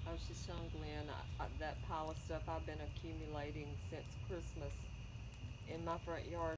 I was just telling Glenn that pile of stuff I've been accumulating since Christmas in my front yard.